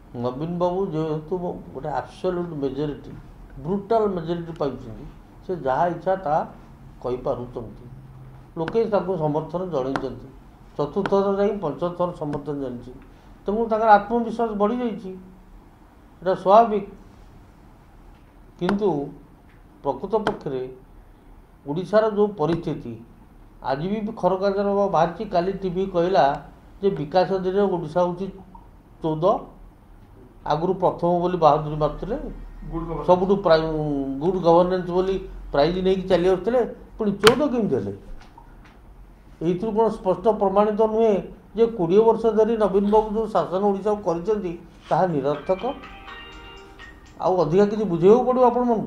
नवीन बाबू जेहेतु गोटे आब्सोल्यूट majority ब्रुटाल majority पाई से जहाँ इच्छा ता कहीपरुंट लोके समर्थन जन चतुर्थ थर जा पंचम थर समर्थन जानी तेणु आत्मविश्वास बढ़ी जाइए स्वाभाविक किंतु प्रकृत पक्ष में ओडिशार जो परिस्थिति आज भी खरकागज बाहरी काली टीवी कहला जे विकास दर ओडिशा हूँ 14 आगु प्रथम बोली बहादुरी मारुले सबुठ गुड गवर्नेंस बोली प्राइज नहीं चली आसते पुणी 14 केमी ये कौन स्पष्ट प्रमाणित नुहे जे 20 वर्ष धरी नवीन बाबू जो शासन ओडिशा कर निरर्थक आउ अधिका किसी बुझे पड़ो आपण मन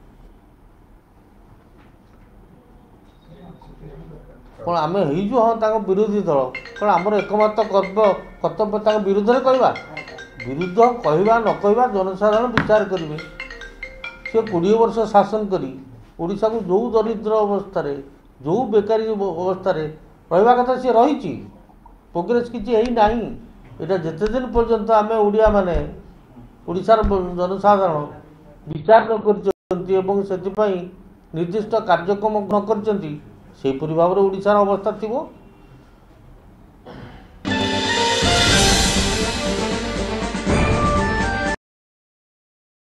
कौन आम हो हाँ विरोधी दल कौन आमर एकमात्र कर्तव्य विरोध में कहवा विरुद्ध कहवा न कहवा जनसाधारण विचार करेंगे सी 20 वर्ष शासन करी ओडिशा को जो दरिद्र अवस्था जो बेकारी अवस्था रहा कथा सी रही प्रोग्रेस किसी ना यहाँ जिते दिन पर्यंत आम ओडिया माने ओडिशार जनसाधारण विचार न कर निर्दिष्ट कार्यक्रम न कर भाव में ओडिशार अवस्था थी।